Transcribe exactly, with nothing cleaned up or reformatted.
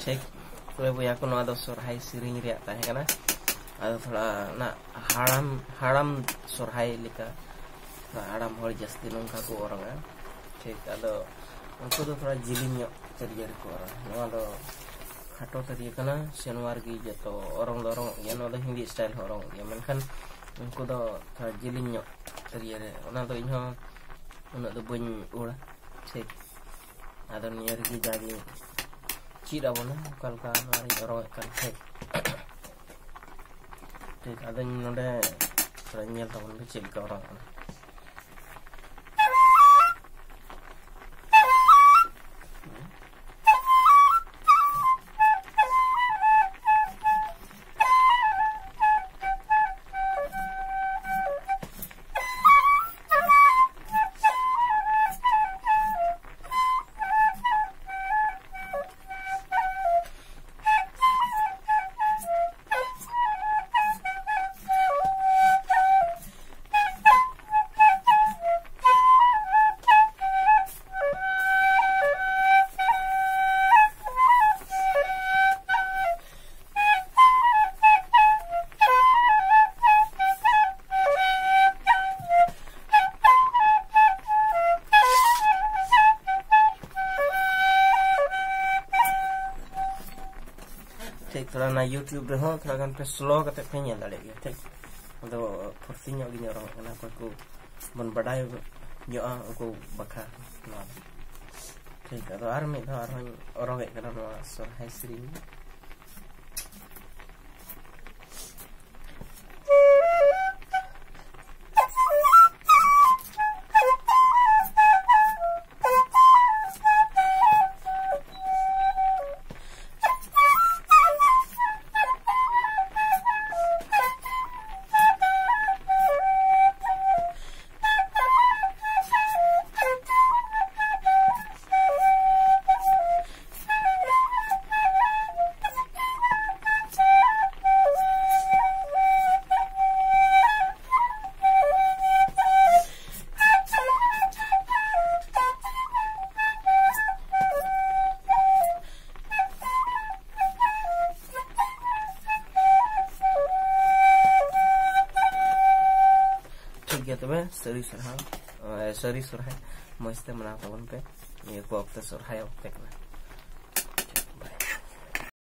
ठीक तो बोया को नवा दो सोरहाय सिरिंग रिया ताहे कना आदो थोड़ा ना हाराम हाराम सोरहाय लिका हाराम हर जस्ती नोंका को ओरंगा ठीक आदो उनको तो थोड़ा जिलिंग तरिया को ओरंग नवा दो खाटो तरिया कना शनिवार की जतो ओरंग ओरंग या नवा दो हिंदी स्टाइल ओरंग या मेनखान उनको तो थोड़ा जिलिंग तरिया रे ओना दो इनहो उना दो बन उड़ा ठीक आदो नियर की जागी चीरा बोना कल का हमारी ओरंग कल ठीक ठीक आदो नोडे थोड़ा nyel tabon be chil ka orang ठीक थोड़ा ना यूट्यूब रे हो थोड़ा गान पे स्लो कते पे nyel dale ge ठीक तो फुर्ती ᱧᱚᱜ ᱜᱤᱧ ᱚᱨᱚᱝ ᱠᱟᱱᱟ ᱚᱠᱚᱭ ᱠᱚ ᱵᱚᱱ ᱵᱟᱰᱟᱭ ᱧᱚᱜᱼᱟ ᱩᱱᱠᱩ ᱵᱟᱠᱷᱨᱟ ᱱᱚᱣᱟ ठीक ᱟᱫᱚ ᱟᱨ ᱢᱤᱫ ᱫᱷᱟᱣ ᱟᱨᱦᱚᱸᱧ ᱚᱨᱚᱝᱮᱫ ᱠᱟᱱᱟ ᱱᱚᱣᱟ ᱥᱚᱨᱦᱟᱭ ᱥᱮᱨᱮᱧ तबे सरी सरहा सरी सरहाय मस्त मना तबन पे ये को अब तो सरहाय अब तक